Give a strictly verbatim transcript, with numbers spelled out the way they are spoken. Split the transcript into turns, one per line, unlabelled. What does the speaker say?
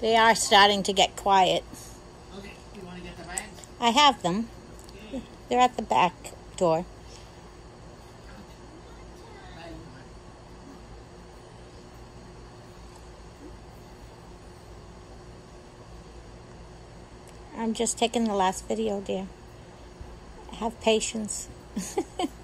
They are starting to get quiet.
Okay, you want to get the bags?
I have them.
Okay.
They're at the back door. I'm just taking the last video, dear. Have patience.